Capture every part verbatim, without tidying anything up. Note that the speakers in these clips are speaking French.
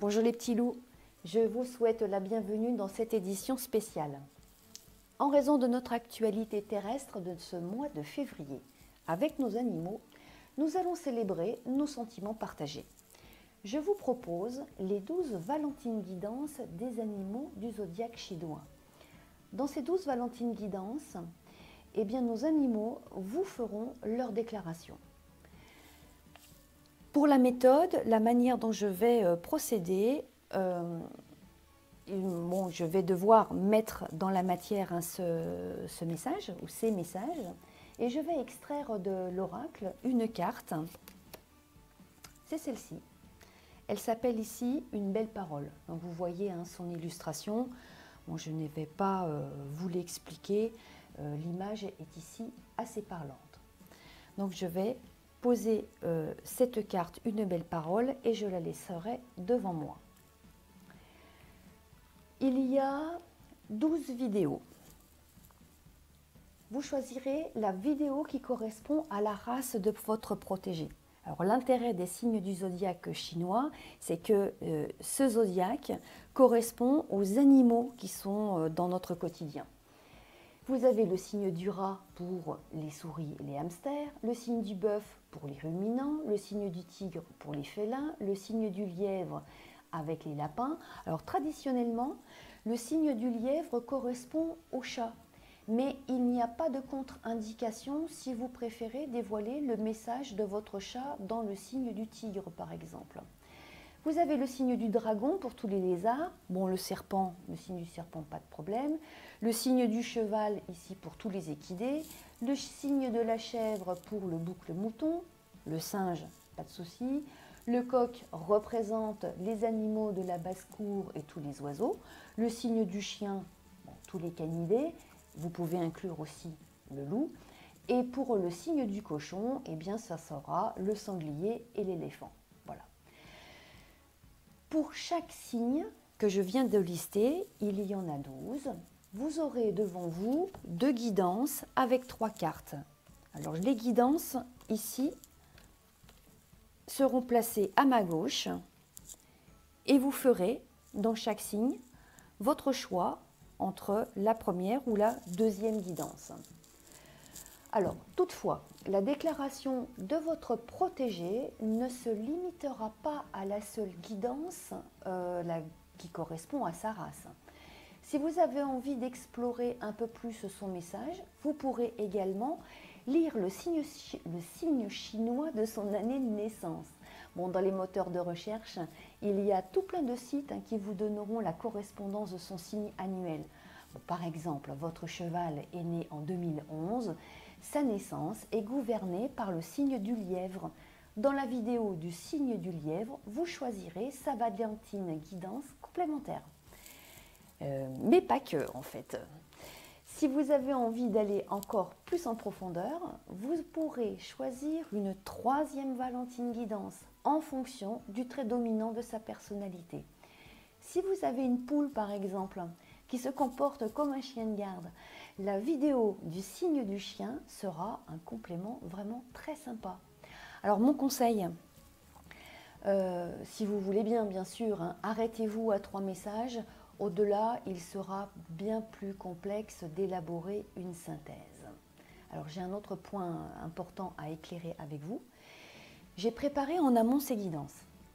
Bonjour les petits loups, je vous souhaite la bienvenue dans cette édition spéciale. En raison de notre actualité terrestre de ce mois de février, avec nos animaux, nous allons célébrer nos sentiments partagés. Je vous propose les douze Valentines guidances des animaux du zodiaque chinois. Dans ces douze Valentines guidances, eh bien, nos animaux vous feront leur déclaration. Pour la méthode, la manière dont je vais procéder, euh, bon, je vais devoir mettre dans la matière hein, ce, ce message ou ces messages et je vais extraire de l'oracle une carte. C'est celle-ci. Elle s'appelle ici une belle parole. Donc vous voyez hein, son illustration. Bon, je ne vais pas euh, vous l'expliquer. Euh, L'image est ici assez parlante. Donc je vais poser euh, cette carte, une belle parole, et je la laisserai devant moi. Il y a douze vidéos. Vous choisirez la vidéo qui correspond à la race de votre protégé. Alors l'intérêt des signes du zodiaque chinois, c'est que euh, ce zodiaque correspond aux animaux qui sont euh, dans notre quotidien. Vous avez le signe du rat pour les souris et les hamsters, le signe du bœuf pour les ruminants, le signe du tigre pour les félins, le signe du lièvre avec les lapins. Alors traditionnellement, le signe du lièvre correspond au chat, mais il n'y a pas de contre-indication si vous préférez dévoiler le message de votre chat dans le signe du tigre par exemple. Vous avez le signe du dragon pour tous les lézards, bon le serpent, le signe du serpent, pas de problème, le signe du cheval ici pour tous les équidés, le signe de la chèvre pour le bouc, le mouton, le singe, pas de souci, le coq représente les animaux de la basse-cour et tous les oiseaux, le signe du chien, bon, tous les canidés, vous pouvez inclure aussi le loup, et pour le signe du cochon, eh bien ça sera le sanglier et l'éléphant. Voilà. Pour chaque signe que je viens de lister, il y en a douze. Vous aurez devant vous deux guidances avec trois cartes. Alors les guidances ici seront placées à ma gauche et vous ferez dans chaque signe votre choix entre la première ou la deuxième guidance. Alors, toutefois, la déclaration de votre protégé ne se limitera pas à la seule guidance euh, la, qui correspond à sa race. Si vous avez envie d'explorer un peu plus son message, vous pourrez également lire le signe, le signe chinois de son année de naissance. Bon, dans les moteurs de recherche, il y a tout plein de sites hein, qui vous donneront la correspondance de son signe annuel. Bon, par exemple, votre cheval est né en deux mille onze. Sa naissance est gouvernée par le signe du lièvre. Dans la vidéo du signe du lièvre, vous choisirez sa Valentine guidance complémentaire. Euh, mais pas que, en fait. Si vous avez envie d'aller encore plus en profondeur, vous pourrez choisir une troisième Valentine guidance en fonction du trait dominant de sa personnalité. Si vous avez une poule, par exemple, qui se comporte comme un chien de garde, la vidéo du signe du chien sera un complément vraiment très sympa. Alors mon conseil, euh, si vous voulez bien, bien sûr, hein, arrêtez-vous à trois messages. Au-delà, il sera bien plus complexe d'élaborer une synthèse. Alors j'ai un autre point important à éclairer avec vous. J'ai préparé en amont ces guidances.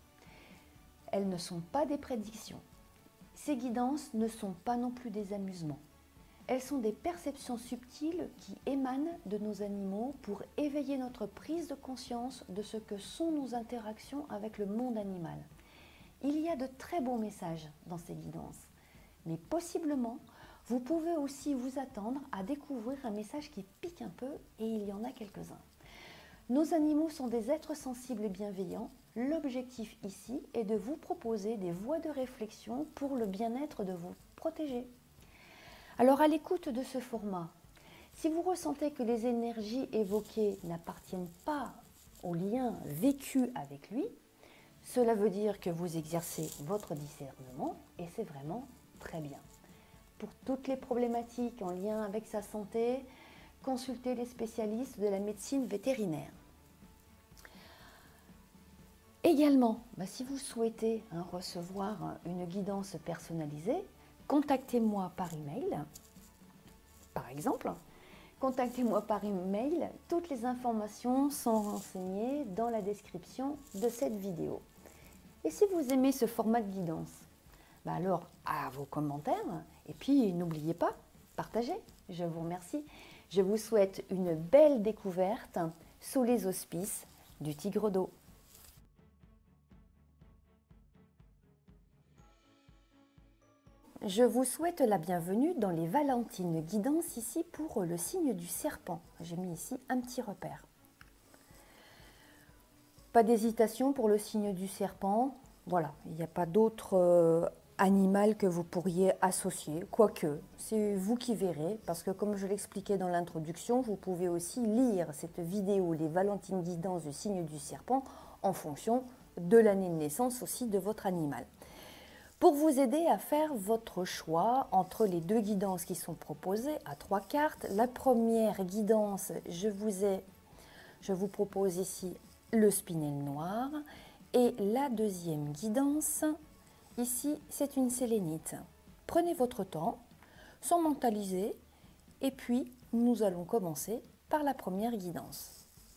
Elles ne sont pas des prédictions. Ces guidances ne sont pas non plus des amusements. Elles sont des perceptions subtiles qui émanent de nos animaux pour éveiller notre prise de conscience de ce que sont nos interactions avec le monde animal. Il y a de très beaux messages dans ces guidances, mais possiblement, vous pouvez aussi vous attendre à découvrir un message qui pique un peu et il y en a quelques-uns. Nos animaux sont des êtres sensibles et bienveillants. L'objectif ici est de vous proposer des voies de réflexion pour le bien-être de vos protégés. Alors à l'écoute de ce format, si vous ressentez que les énergies évoquées n'appartiennent pas au lien vécu avec lui, cela veut dire que vous exercez votre discernement et c'est vraiment très bien. Pour toutes les problématiques en lien avec sa santé, consultez les spécialistes de la médecine vétérinaire. Également, bah, si vous souhaitez hein, recevoir une guidance personnalisée, contactez-moi par email, par exemple. Contactez-moi par email, toutes les informations sont renseignées dans la description de cette vidéo. Et si vous aimez ce format de guidance, bah alors à vos commentaires et puis n'oubliez pas, partagez. Je vous remercie. Je vous souhaite une belle découverte sous les auspices du Tigre d'eau. Je vous souhaite la bienvenue dans les Valentines Guidance ici pour le signe du serpent. J'ai mis ici un petit repère. Pas d'hésitation pour le signe du serpent. Voilà, il n'y a pas d'autre euh, animal que vous pourriez associer. Quoique, c'est vous qui verrez, parce que comme je l'expliquais dans l'introduction, vous pouvez aussi lire cette vidéo, les Valentines Guidance du signe du serpent, en fonction de l'année de naissance aussi de votre animal. Pour vous aider à faire votre choix entre les deux guidances qui sont proposées à trois cartes, la première guidance, je vous, ai, je vous propose ici le spinel noir et la deuxième guidance, ici c'est une sélénite. Prenez votre temps, sans mentaliser, et puis nous allons commencer par la première guidance.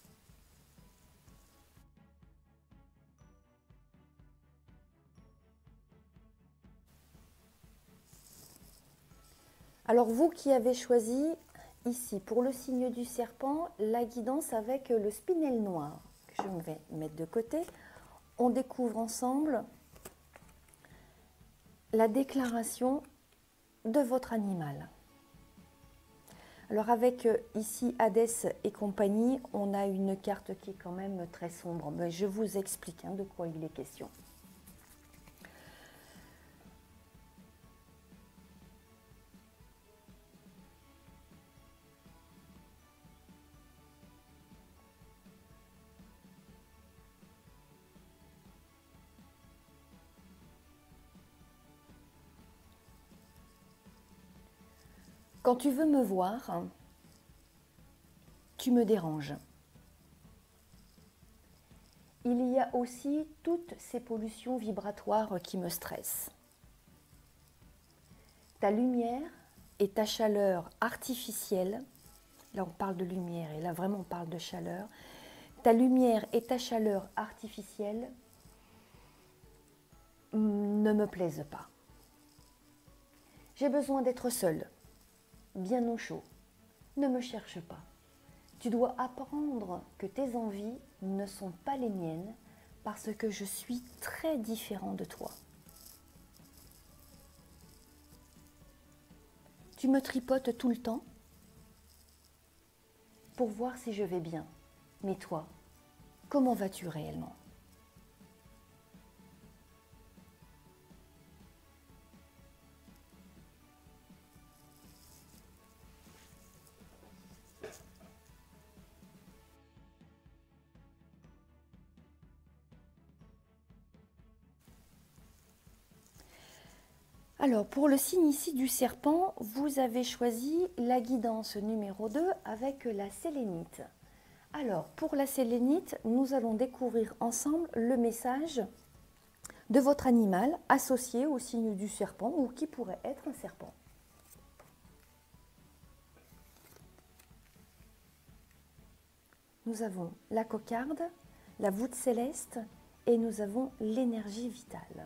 Alors vous qui avez choisi ici pour le signe du serpent la guidance avec le spinel noir, que je vais mettre de côté, on découvre ensemble la déclaration de votre animal. Alors avec ici Hadès et compagnie, on a une carte qui est quand même très sombre, mais je vous explique hein, de quoi il est question. Quand tu veux me voir, tu me déranges. Il y a aussi toutes ces pollutions vibratoires qui me stressent. Ta lumière et ta chaleur artificielle, là on parle de lumière et là vraiment on parle de chaleur, ta lumière et ta chaleur artificielle ne me plaisent pas. J'ai besoin d'être seule, bien au chaud. Ne me cherche pas. Tu dois apprendre que tes envies ne sont pas les miennes parce que je suis très différent de toi. Tu me tripotes tout le temps pour voir si je vais bien. Mais toi, comment vas-tu réellement ? Alors, pour le signe ici du serpent, vous avez choisi la guidance numéro deux avec la sélénite. Alors, pour la sélénite, nous allons découvrir ensemble le message de votre animal associé au signe du serpent ou qui pourrait être un serpent. Nous avons la cocarde, la voûte céleste et nous avons l'énergie vitale.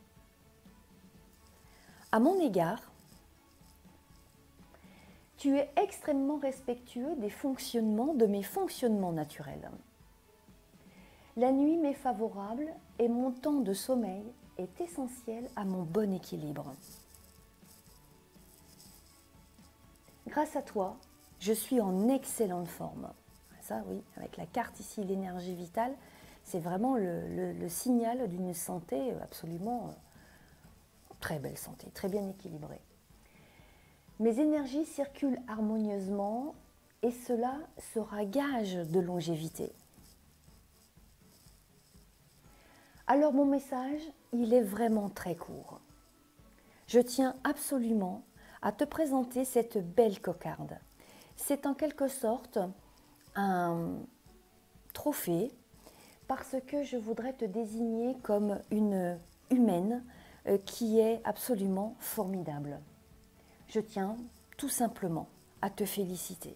À mon égard, tu es extrêmement respectueux des fonctionnements, de mes fonctionnements naturels. La nuit m'est favorable et mon temps de sommeil est essentiel à mon bon équilibre. Grâce à toi, je suis en excellente forme. Ça, oui, avec la carte ici, l'énergie vitale, c'est vraiment le, le, le signal d'une santé absolument très belle santé, très bien équilibrée. Mes énergies circulent harmonieusement et cela sera gage de longévité. Alors mon message, il est vraiment très court. Je tiens absolument à te présenter cette belle cocarde. C'est en quelque sorte un trophée parce que je voudrais te désigner comme une humaine euh, qui est absolument formidable. Je tiens tout simplement à te féliciter.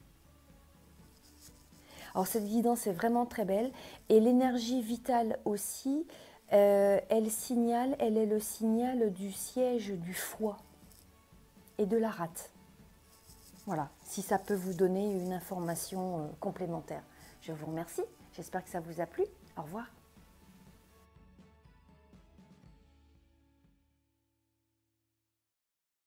Alors cette guidance est vraiment très belle et l'énergie vitale aussi, euh, elle signale, elle est le signal du siège du foie et de la rate. Voilà, si ça peut vous donner une information euh, complémentaire. Je vous remercie, j'espère que ça vous a plu. Au revoir.